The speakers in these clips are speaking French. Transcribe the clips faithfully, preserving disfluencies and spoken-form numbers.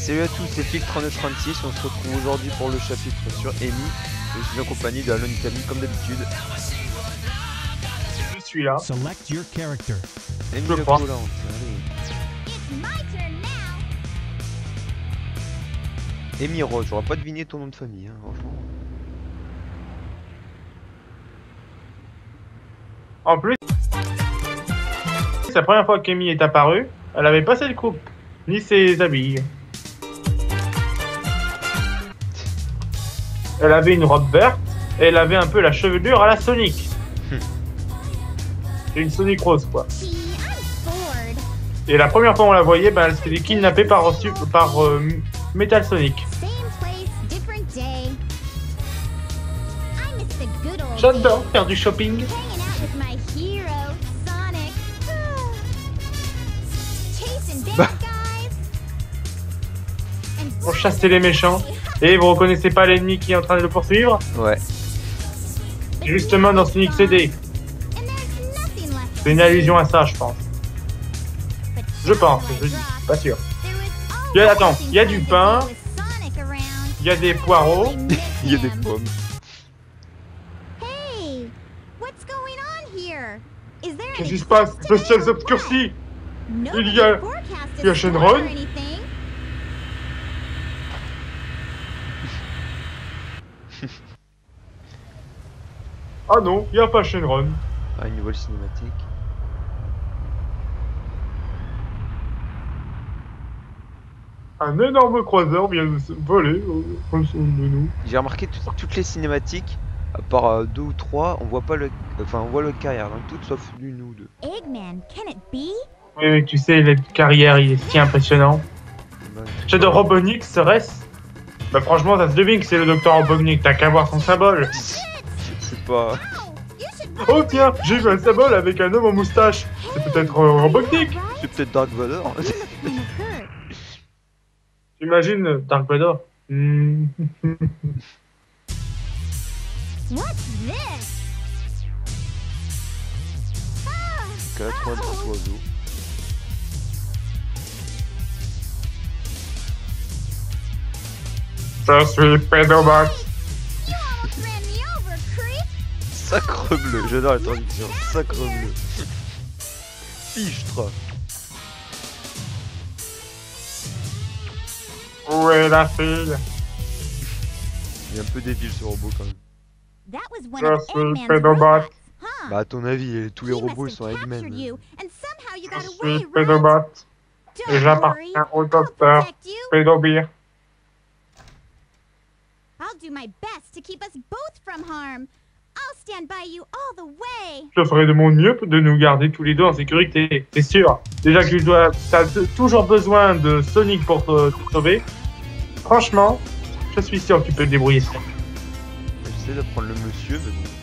Salut à tous, c'est Filtre trente-deux trente-six, on se retrouve aujourd'hui pour le chapitre sur Amy. Je suis en compagnie de Alon Camille comme d'habitude. Je suis là. Select your character. Amy Je la crois. volante, allez. Amy Rose, j'aurais pas deviné ton nom de famille, hein, franchement. En plus, c'est la première fois qu'Amy est apparue, elle avait pas cette coupe, ni ses habits. Elle avait une robe verte, et elle avait un peu la chevelure à la Sonic. C'est une Sonic rose, quoi. Et la première fois on la voyait, bah, elle s'était kidnappée par, par euh, Metal Sonic. J'adore faire du shopping. Bah. Pour chasser les méchants. Et vous reconnaissez pas l'ennemi qui est en train de le poursuivre? Ouais. Justement dans Sonic C D. C'est une allusion à ça, je pense. Je pense, je dis, pas sûr. Il y a, attends, il y a du pain, il y a des poireaux, Il y a des pommes. Qu'est-ce qui se passe? Le ciel s'obscurcit. Il y a... Il y a Shenron. Ah non, il n'y a pas Shenron. Ah, une nouvelle cinématique. Un énorme croiseur vient de se voler au dessous de nous. J'ai remarqué tout- toutes les cinématiques, à part euh, deux ou trois, on voit pas le... Enfin, on voit le carrière, hein, toutes sauf l'une ou deux. Eggman, can it be? Oui, mais tu sais, la carrière, il est si impressionnant. Shadow Robotnik serait-ce? Bah franchement, ça se devine que c'est le docteur Robotnik, t'as qu'à voir son symbole. C'est pas... Oh tiens, j'ai vu un symbole avec un homme en moustache. C'est peut-être euh, Robotnik. C'est peut-être Dark Vador. J'imagine euh, Dark Vador. Hmm. What's this? quatre-vingt-dix oiseaux. Je suis pédomax. You almost ran me over, creep! Sacre bleu, j'adore la traduction. Sacre bleu. Fichtre. Où est la fille? Il est un peu débile ce robot quand même. That was one Je of suis Eggman's pédomax. robots, huh? Bah à ton avis, tous les He must robots ils have sont captured Eggman. you, and somehow you Je got away, suis right? pédomax. Et Don't worry, j'appartiens au I'll docteur protect you. Pédobir. I'll do my best to keep us both from harm. I'll stand by you all the way. Je ferai de mon mieux de nous garder tous les deux en sécurité, c'est sûr. Déjà que tu dois, t'as t- toujours besoin de Sonic pour te, te sauver. Franchement, je suis sûr que tu peux te débrouiller seul. J'essaie de prendre le monsieur, mais bon.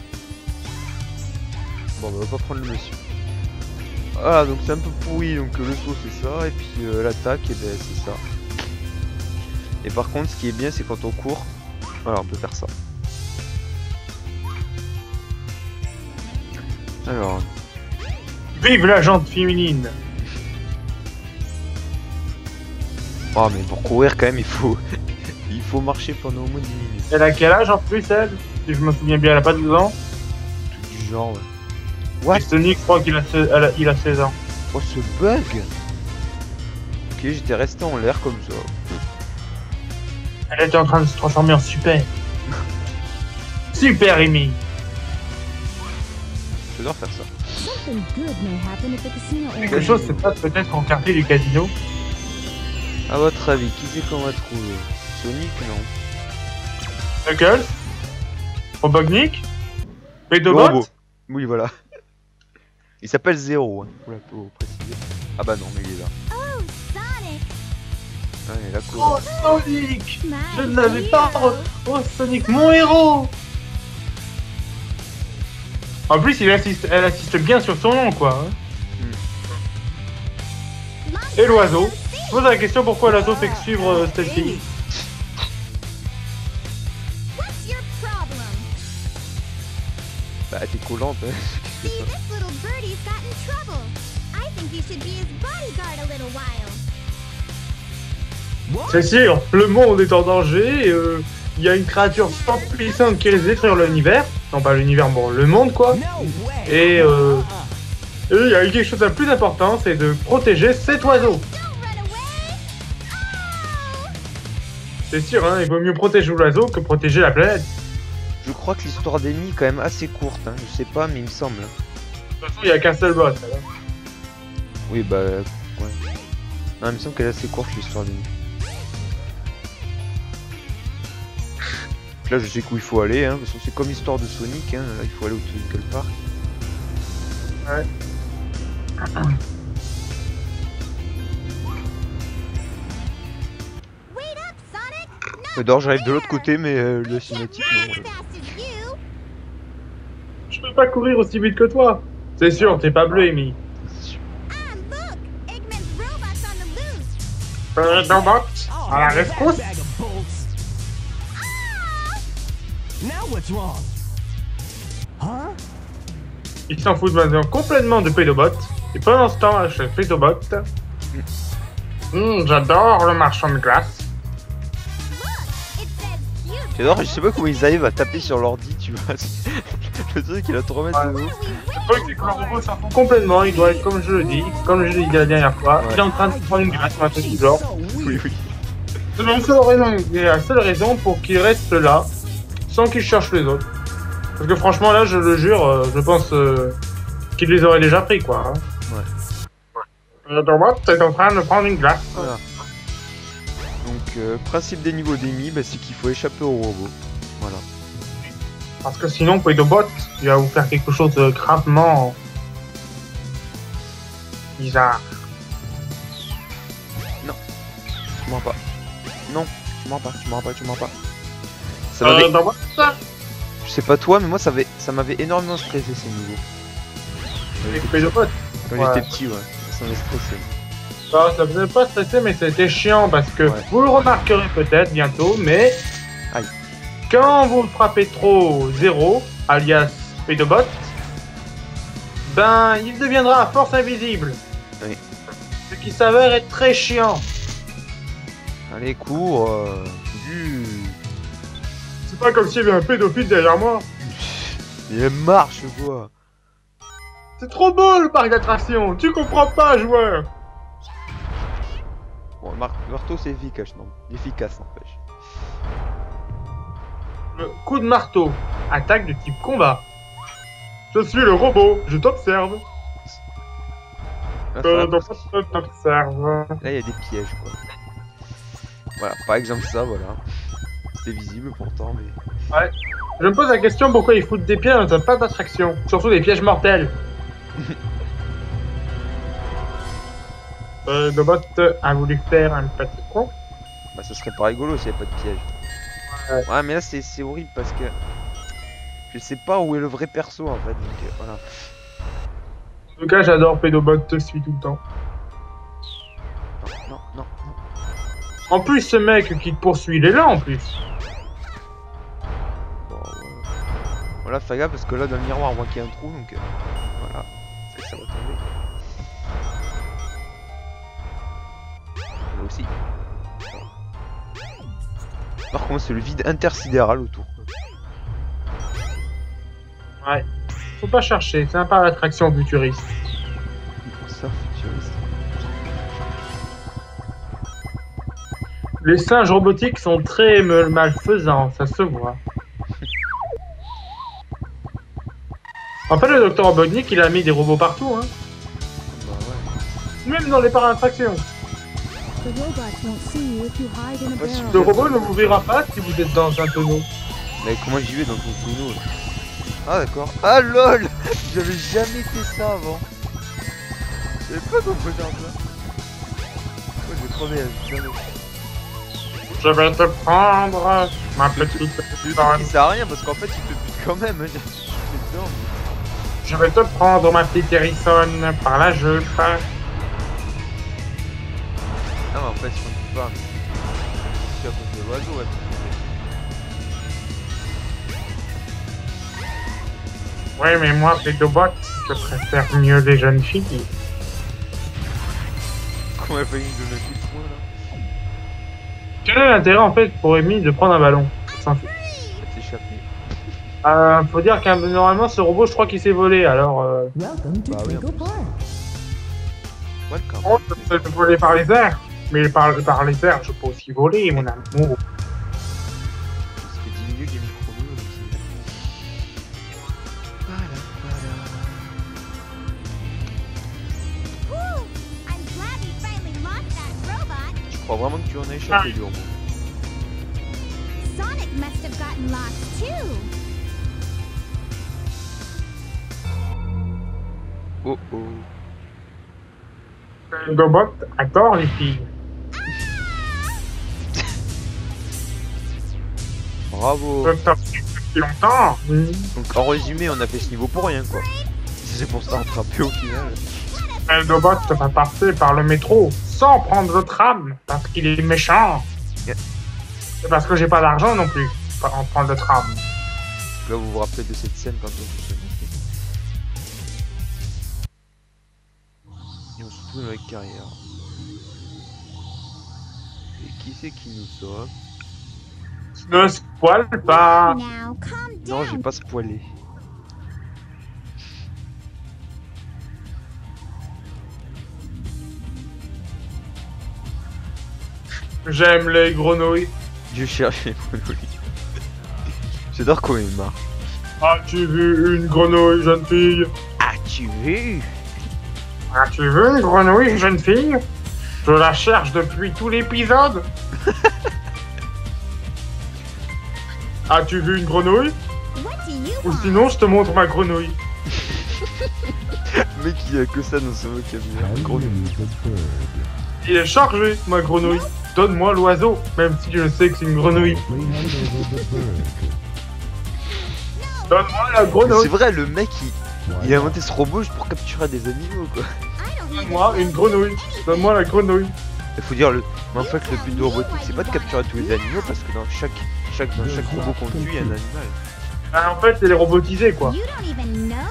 Bon, bah, on va pas prendre le monsieur. Voilà, donc c'est un peu pourri, donc le saut c'est ça, et puis euh, l'attaque, et ben c'est ça. Et par contre, ce qui est bien, c'est quand on court, voilà, on peut faire ça. Alors, Vive la jante féminine. oh mais pour courir quand même, il faut, il faut marcher pendant au moins dix minutes. Elle a quel âge en plus, elle? Si je me souviens bien, elle a pas douze ans. Tout du genre, ouais. Et What? Sonic, je crois qu'il a, se- elle a- il a seize ans. Oh ce bug. Ok, j'étais resté en l'air comme ça. Elle était en train de se transformer en super. Super Amy. J'adore faire ça. Something good may happen at the casino Quelque chose se passe peut-être en quartier du casino. À votre avis, qui c'est qu'on va trouver? Sonic, non? Knuckles. Robotnik. Le Pedobot. robot. Oui, voilà. Il s'appelle Zéro, hein, pour la pour préciser. Ah bah non, mais il est là. Oh, Sonic! Ah, il est là, Oh quoi. Sonic. My Je ne l'avais pas hero. re... Oh Sonic, mon héros. En plus, il assiste, elle assiste bien sur son nom, quoi. hein. Et l'oiseau. Je pose la question pourquoi l'oiseau fait que suivre euh, cette fille. What's your problem? Bah, t'es collante, hein. See, this little birdie's got in trouble. I think you should be his bodyguard a little while. C'est sûr, le monde est en danger, euh, il y a une créature sans puissante qui risque de détruire l'univers. Non, pas l'univers, bon, le monde, quoi. Et euh, et il y a quelque chose de plus important, c'est de protéger cet oiseau. C'est sûr, hein, il vaut mieux protéger l'oiseau que protéger la planète. Je crois que l'histoire d'Amy est quand même assez courte, hein. Je sais pas, mais il me semble. De toute façon, il n'y a qu'un seul boss. Alors. Oui, bah, ouais. Non, il me semble qu'elle est assez courte l'histoire d'Amy. Là, je sais où il faut aller, hein, parce que c'est comme l'histoire de Sonic, hein. Là, il faut aller au Twinkle Park. Ouais. D'or, j'arrive de l'autre côté, mais euh, le cinématique, non. Voilà. Je peux pas courir aussi vite que toi. C'est sûr, t'es pas bleu, Amy. Euh, Robot, à la rescousse. Il s'en fout maintenant complètement de Pedobot. Et pendant ce temps, chez Pedobot, mmh, j'adore le marchand de glace. J'adore, je sais pas comment ils arrivent à taper sur l'ordi, tu vois. Le truc, il a trop mettre de haut. Le truc, c'est que le robot s'en fout complètement. Il doit être, comme je le dis, comme je l'ai dit la dernière fois, ouais. Il est en train de prendre une glace ou un truc du genre. Oui, oui. C'est la seule raison, la seule raison pour qu'il reste là, sans qu'il cherche les autres. Parce que franchement, là, je le jure, je pense euh, qu'il les aurait déjà pris, quoi. Hein. Ouais. Le robot est en train de prendre une glace. Voilà. Donc, euh, principe des niveaux d'Amy, bah, c'est qu'il faut échapper au robot. Voilà. Parce que sinon, Pedobot, il va vous faire quelque chose de gravement bizarre. Non, tu mens pas. Non, tu mens pas, tu mens pas, tu mens pas. Ça euh, m'avait... bah, ouais, ça. Je sais pas toi, mais moi ça m'avait ça m'avait énormément stressé ces niveaux. Avec Pedobot. Quand ouais. j'étais petit, ouais, ça m'avait stressé. Non, ça faisait pas stresser, mais c'était chiant parce que ouais. Vous le remarquerez peut-être bientôt, mais aïe. Quand vous frappez trop zéro, alias Pedobot, ben il deviendra à force invisible. Oui. Ce qui s'avère être très chiant. Allez, cours. Euh... Du... C'est pas comme s'il y avait un pédophile derrière moi. Il marche, quoi. C'est trop beau le parc d'attractions, tu comprends pas, joueur. Bon, le mar marteau c'est efficace, non? Efficace, n'empêche. Le coup de marteau, attaque de type combat. Je suis le robot, je t'observe. Là, Euh, donc, je t'observe. Là, il y a des pièges, quoi. Voilà, par exemple ça, voilà. C'était visible pourtant, mais... Ouais. Je me pose la question pourquoi ils foutent des pièges dans un parc d'attractions. Surtout des pièges mortels. euh, le bot a voulu faire un petit con. Bah, ça serait pas rigolo s'il n'y a pas de piège. Ouais, ouais mais là, c'est horrible parce que... Je sais pas où est le vrai perso, en fait, donc euh, voilà. En tout cas, j'adore Pedobot, te suit tout le temps. Non, non, non, non. En plus, ce mec qui te poursuit, il est là en plus. Bon, ouais. Voilà, fais gaffe parce que là, dans le miroir, on voit qu'il y a un trou, donc... Euh, voilà, ça, ça va tomber. Là aussi. Par contre, c'est le vide intersidéral autour. Ouais. Faut pas chercher, c'est un parc d'attraction futuriste. Ça, futuriste. Les singes robotiques sont très malfaisants, ça se voit. En fait, le docteur Robotnik, il a mis des robots partout, hein. Bah ouais. Même dans les parcs d'attraction. Le robot ne vous verra pas si vous êtes dans un tonneau. Mais comment j'y vais dans ton tonneau là? Ah d'accord. Ah lol. J'avais jamais fait ça avant. Je savais pas qu'on pouvait faire ça. Moi je vais crever là, jamais. Je vais te prendre, ma petite Le truc qui sert à rien parce qu'en fait il te bute quand même. Hein. Je, dedans, mais... je vais te prendre, ma petite Harrison, par la jupe. Ah mais en fait je ne pas. Je suis à cause de l'oiseau, ouais. Oui, mais moi, Pedobot, je préfère mieux les jeunes filles. Comment elle fait une de la petite moi là? Quel est l'intérêt en fait pour Amy de prendre un ballon? Sans fait. Ça t'échapper. Euh, faut dire qu'un normalement ce robot, je crois qu'il s'est volé. Alors, euh... Welcome to Bah oui, en Twinkle plus. Park. Welcome. oh, je peux voler par les airs. Mais par, par les airs, je peux aussi voler, mon amour. Ça fait diminuer les micro-nœuds. donc c'est- Voilà, voilà. Whew, I'm glad we finally lost that robot. Je crois vraiment que tu en as échappé du robot. Sonic must have gotten lost too. Oh oh. Gobot adore les filles. Bravo. Ça fait depuis longtemps. Mmh. Donc en résumé, on a fait ce niveau pour rien quoi. C'est pour se rattraper au final. Un Gobot va passer par le métro sans prendre le tram parce qu'il est méchant. Yeah. C'est parce que j'ai pas d'argent non plus pour en prendre le tram. Là vous vous rappelez de cette scène quand on se Et on se trouve avec carrière. Et qui c'est qui nous sauve? Ne spoil pas. Now, calm Non, j'ai down. pas spoilé. J'aime les grenouilles. Je cherche les grenouilles. J'adore comment il marche. As-tu vu une grenouille, jeune fille? As-tu vu? As-tu vu une grenouille, jeune fille? Je la cherche depuis tout l'épisode. As-tu vu une grenouille? What do you Ou want? sinon, je te montre ma grenouille. Le mec il a que ça dans son vocabulaire. Grenouille. Il est chargé, ma grenouille. Donne-moi l'oiseau, même si je sais que c'est une grenouille. Donne-moi la Mais grenouille. c'est vrai, le mec il, il a inventé ce robot juste pour capturer des animaux quoi. I don't even Donne-moi une grenouille. Donne-moi la grenouille. Il faut dire le. Mais en fait le but de robotique c'est pas de capturer tous les animaux parce que dans chaque chaque dans chaque robot qu'on tue il y a un animal. Ah, en fait, elle est robotisée, quoi. You don't even know?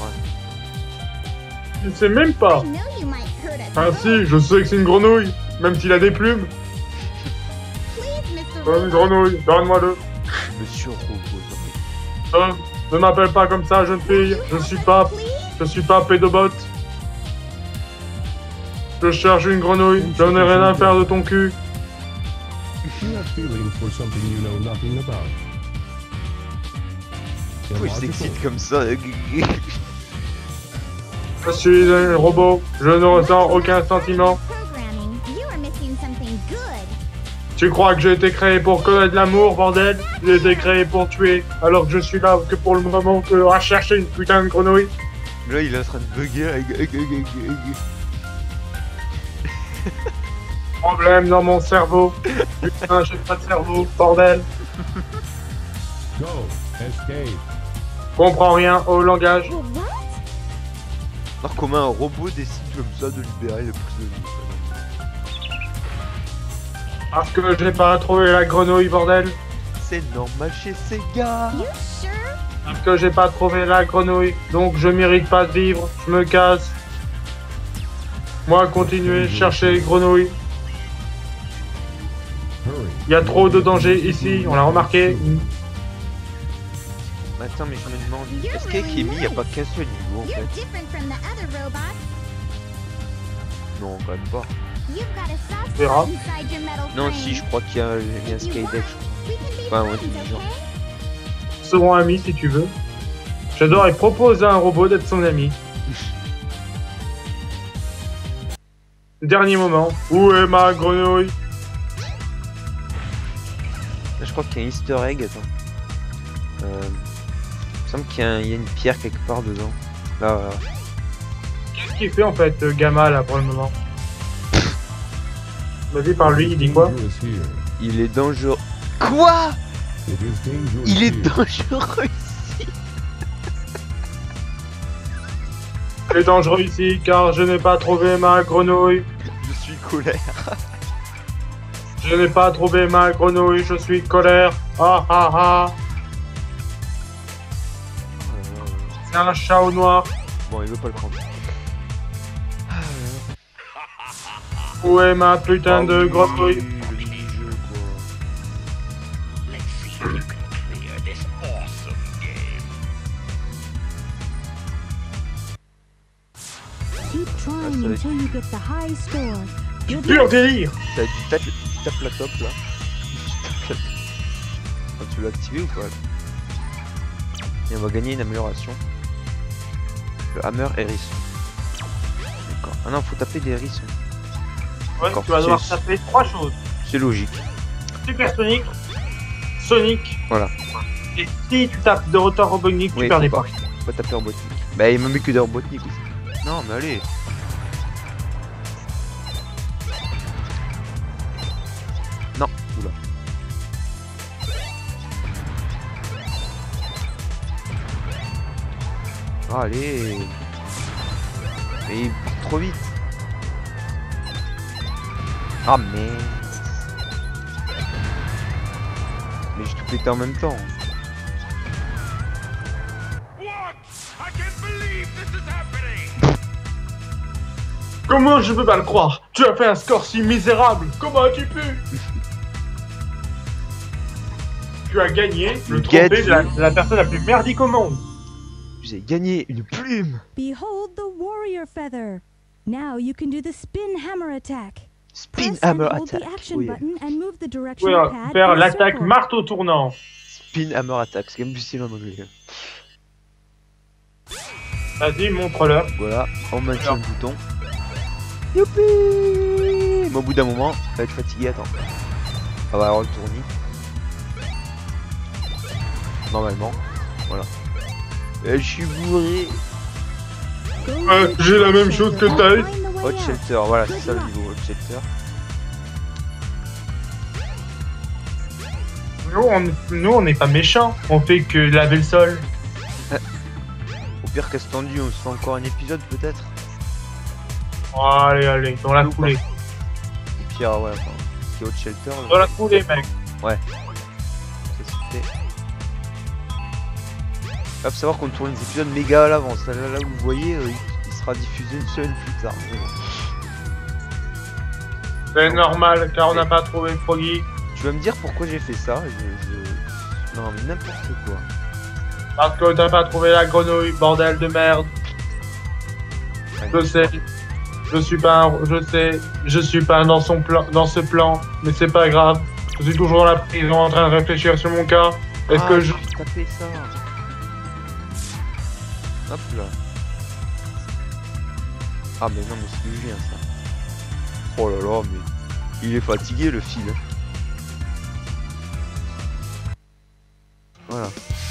Je ne sais même pas. I know you might hurt us. Ah si, je sais que c'est une grenouille. Même s'il a des plumes. Please, mister Donne une Robot. grenouille. Donne-moi-le. Monsieur robot. Euh, ne m'appelle pas comme ça, jeune fille. Je suis pas... Please? Je suis pas pédobot. Je cherche une grenouille. Je n'ai rien à faire de ton cul. You have feelings for something you know nothing about. Pourquoi il s'excite comme ça? Je suis un robot. Je ne ressens aucun sentiment. Programming. You are missing something good. Tu crois que j'ai été créé pour connaître l'amour, bordel? J'ai été créé pour tuer. Alors que je suis là que pour le moment que à chercher une putain de grenouille. Là il est en train de bugger. Problème dans mon cerveau. Putain, j'ai pas de cerveau, bordel. Go, escape. Comprends rien au langage. Well, what? Alors comment un robot décide comme ça de libérer le plus de vie? Parce que j'ai pas trouvé la grenouille, bordel. C'est normal chez ces gars. You sure? Parce que j'ai pas trouvé la grenouille. Donc je mérite pas de vivre. Je me casse. Moi, continuez, chercher grenouille. Hurry. Il y a trop de danger ici, on l'a remarqué. Mais attends mais je me demande, You're est-ce qu'avec really Amy y a pas nice. qu'un seul niveau en You're fait? different from the other robots. Non quand même pas. You've got a soft Verra. spot inside your metal Non frame. si je crois qu'il y a, il y a un Skydeck je crois. We can be Enfin, ouais, friends, du genre. okay? Serons amis si tu veux. J'adore et propose à un robot d'être son ami. Dernier moment. Où est ma grenouille? Là, je crois qu'il y a un easter egg, attends. Euh, il me semble qu'il y, a un- il y a une pierre quelque part dedans. Là, voilà. Qu'est-ce qu'il fait en fait, euh, Gamma là pour le moment? Vas-y, par lui, il dit quoi? Dangerous here. Il est dangereux. Quoi? It is dangerous Il est here. dangereux. C'est dangereux ici car je n'ai pas trouvé ma grenouille. Je suis colère. Je n'ai pas trouvé ma grenouille, je suis colère. Ah ah ah. C'est un chat au noir. Bon, il veut pas le prendre. Où est ma putain Ah de oui, grenouille? le mini-jeu, quoi. Keep trying va être- until you get the high score. Good Pur luck. délire. T'as- Tu tapes, tu tapes la top là. Tu tapes la- Enfin, tu l'as activé ou pas là? Et on va gagner une amélioration. Le hammer hérisson. D'accord. Ah non, faut taper des hérissons. Ouais, D'accord, tu vas devoir c'est- taper trois choses. C'est logique. Super Sonic, Sonic. Voilà. Et si tu tapes de Rotor Robotnik, tu Oui, perds faut des pas. points. Faut pas taper Robotnik. Bah il m'a mis que des Robotnik aussi. Non mais allez. Non, oula. Ah, allez. Mais il part trop vite. Ah mais. Mais je tout pété en même temps. Comment je peux pas le croire? Tu as fait un score si misérable. Comment as-tu pu? Tu as gagné le Get trophée de la, you. de la personne la plus merdique au monde. J'ai gagné une plume. Behold the warrior feather. Now you can do the spin hammer attack. Spin Press and hammer hold attack. the action Oui. button and move the Tu directional peux pad faire in a l'attaque circle. marteau tournant. Spin hammer attack. C'est quand même plus stylé en anglais. Vas-y, montre-leur. Voilà, on maintient le bouton. Youpi! Mais au bout d'un moment, ça va être fatigué, attends. On va avoir le tournis. Normalement, voilà. Et je suis bourré. Go Euh, to j'ai la the même shelter chose que and t'as eu. find the way Hot out. shelter, voilà, c'est Good ça le luck. niveau hot shelter. Nous, on nous, on n'est pas méchants. On fait que laver le sol. Au pire, qu'est-ce tendu, on se fait encore un épisode peut-être. Allez, allez, dans la Ou pas. foulée. Au pire, ouais, enfin, c'est hot shelter. là. Dans la foulée, mec. Ça se fait. Là, faut savoir qu'on tourne des épisodes méga à l'avance. Là, là, où vous voyez, euh, il, il sera diffusé une semaine plus tard. Mais bon. C'est normal, car on n'a pas trouvé Froggy. Tu vas me dire pourquoi j'ai fait ça je, je... Non, mais n'importe quoi. Parce que t'as pas trouvé la grenouille, bordel de merde. Je sais. Je suis pas un... Je sais. Je suis pas dans son plan, dans ce plan. Mais c'est pas grave. Je suis toujours dans la prison en train de réfléchir sur mon cas. Est-ce Ah, que je... j'ai tapé ça. Hop là. Ah mais non mais c'est du bien ça. Oh là là mais il est fatigué le fil. Voilà.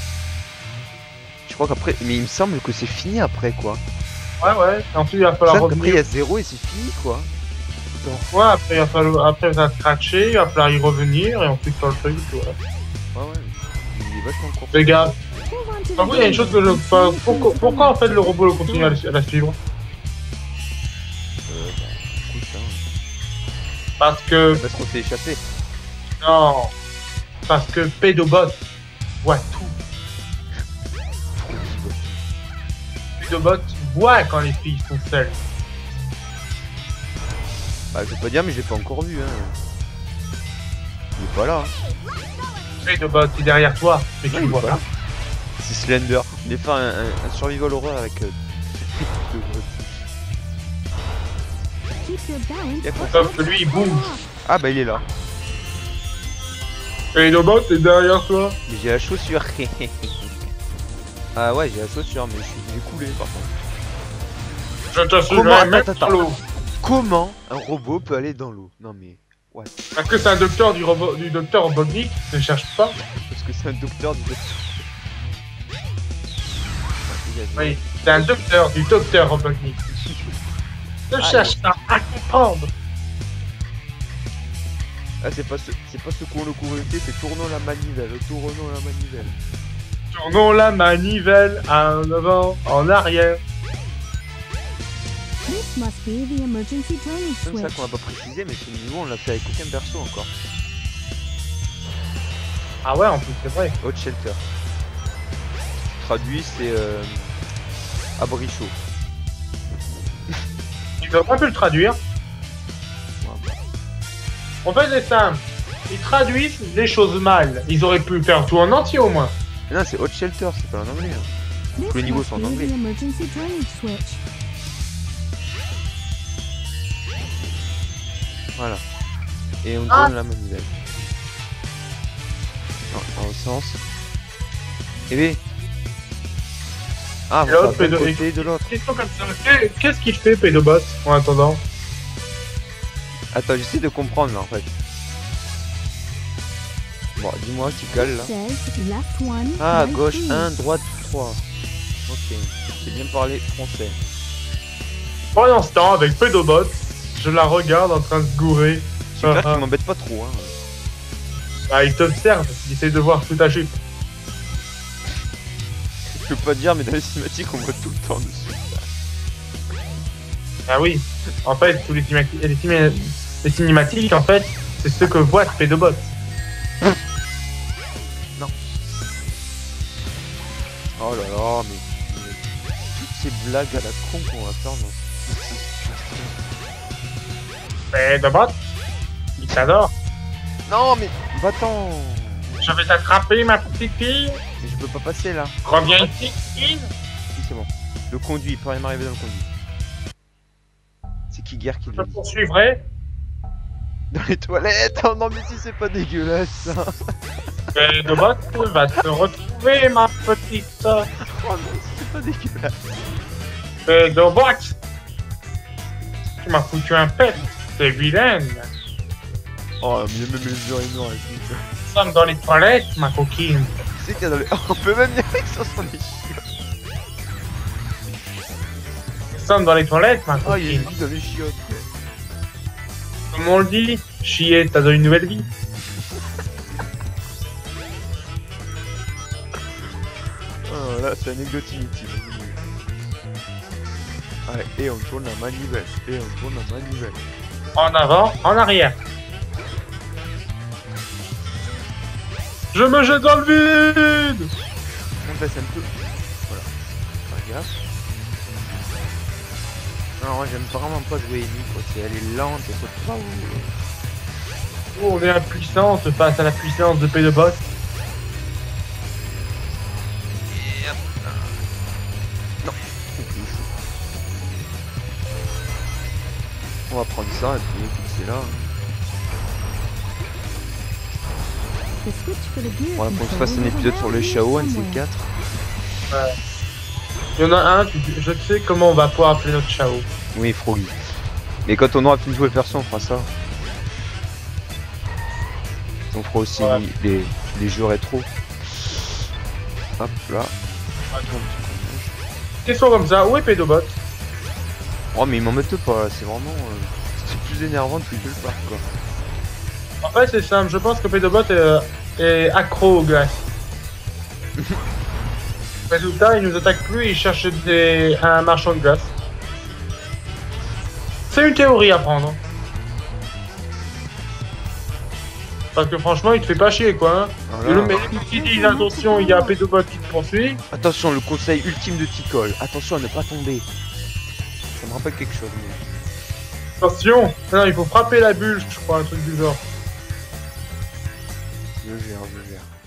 Je crois qu'après, mais il me semble que c'est fini après quoi. Ouais, ouais. Ensuite, il va Ça, falloir après il revenir. y a zéro et c'est fini quoi. Ouais, après, il va falloir... Après, ça va scratcher, il va falloir y revenir, et ensuite faire le truc, ouais. Ouais ouais. Il est vachement court. Les gars, Move on to par the contre, il y a une game. chose que je ne sais pas. Pourquoi, pourquoi en fait le robot le continue à la, à la suivre? Euh, bah, écoute, hein. Parce que... Parce qu'on s'est échappé. Non. Parce que Pédobot voit tout. Pédobot voit quand les filles sont seules. Bah je peux pas dire mais je l'ai pas encore vu hein. Il est pas là. Hein. Pédobot est derrière toi, mais tu Ouais, le il est vois pas pas. là. C'est Slender. On est fait un, un, un survival horror avec euh, Keep your balance. Y'a quoi? or Sauf que else lui, il fall bouge. off. Ah bah il est là. Pédobot est derrière toi. Mais j'ai la chaussure. Ah ouais j'ai la chaussure mais je suis j'ai coulé par contre. Je te suis Comment- mettre attends, dans l'eau. Comment un robot peut aller dans l'eau? Non mais what? Parce que c'est un docteur du robot du docteur Robotnik, ne cherche pas. Parce que c'est un docteur du Oui, c'est un docteur du docteur Robotnik. Ne Ah, cherche pas à comprendre. Ah c'est pas ce c'est pas ce qu'on le couverté, c'est tournons la manivelle, tournons la manivelle. Tournons la manivelle en avant, en arrière. This must be the emergency drainage C'est ça switch. qu'on a pas précisé mais ce niveau on l'a fait avec aucun perso encore. Ah ouais, en plus c'est vrai. Hot shelter. Traduit c'est euh, abri chaud. Ils auraient pas pu le traduire. En fait, c'est simple. Ils traduisent les choses mal. Ils auraient pu faire tout en entier au moins. Mais non c'est hot shelter, c'est pas en anglais. Hein. This Tous les niveaux must sont en be anglais. the emergency drainage switch. Voilà. Et on Ah. tourne la manivelle. Non, dans le sens. Et B. Ah, Et vous l'autre faire fait d'un de- côté de l'autre. Question comme ça. Qu'est- Qu'est-ce qu'il fait, Pédobot, en attendant? Attends, j'essaie de comprendre là en fait. Bon, dis-moi, tu cales là. Says left one, Ah, right gauche three. un, droite trois. Ok, j'ai bien parlé français. Pendant ce temps, avec Pédobot, je la regarde en train de se gourer. J'espère Ah, qu'il ah. m'embête pas trop, hein. Ah, il t'observe, il essaie de voir sous ta jupe. Je peux pas dire, mais dans les cinématiques, on voit tout le temps dessus. Ah oui, en fait, tous les, cinémati- les, ciné- les cinématiques, en fait, c'est ce que voit Pédobot. Oh là là, mais, mais toutes ces blagues à la con qu'on va faire dans Pédobot, il t'adore. Non, mais va-t'en. Je vais t'attraper, ma petite fille. Mais je peux pas passer là. Reviens ici, Ine. Si, c'est bon. Le conduit, il peut rien m'arriver dans le conduit. C'est qui guerre qui Je le te dit? poursuivrai. Dans les toilettes. Oh non, mais si c'est pas dégueulasse ça. Pédobot va te retrouver, ma petite. Oh non, si c'est pas dégueulasse. Pédobot, tu m'as foutu un pet. T'es vilaine. Oh, mais même les yeux noirs et tout. Nous sommes dans les toilettes, ma coquine. Tu sais qu'il y a dans les... On peut même dire que ça sent les chiottes. Nous sommes dans les toilettes, ma Oh, il y a coquine. une vie dans les chiottes. Comme on le dit, chier, t'as donné une nouvelle vie. Oh là, c'est anecdote inutile. Allez, et on tourne la manivelle. Et on tourne la manivelle. En avant, en arrière. Je me jette dans le vide. On laisse un peu. Voilà. Faire gaffe. Non, moi j'aime vraiment pas jouer Amy quoi. C'est elle est lente et saute pas où. Oh, on est impuissante face à la puissance de Pédobot. Et hop là. Non. On va prendre ça et puis fixer là. The switch for the gear On va qu'on se control fasse un is épisode sur le around Shao, un de ces somewhere. quatre. Ouais. Il y en a un, tu- je sais comment on va pouvoir appeler notre Chao. Oui, Froggy. Mais quand on aura fini de jouer le perso, on fera ça. On fera aussi Ouais. les, les jeux rétro. Hop là. Question comme ça, où est Pédobot? Oh mais ils m'en mettent pas, c'est vraiment... euh, c'est plus énervant depuis que le parc quoi. En fait, c'est simple, je pense que Pédobot est, euh, est accro aux glaces. Résultat, il nous attaque plus, il cherche des... un marchand de glace. C'est une théorie à prendre. Parce que franchement, il te fait pas chier quoi. Hein. Voilà. Le mec qui dit l'intention, il y a un Pédobot qui te poursuit. Attention, le conseil ultime de Ticol. Attention à ne pas tomber. Ça me rappelle quelque chose. Mais... Attention, non, il faut frapper la bulle, je crois, un truc du genre. Je gère, je gère.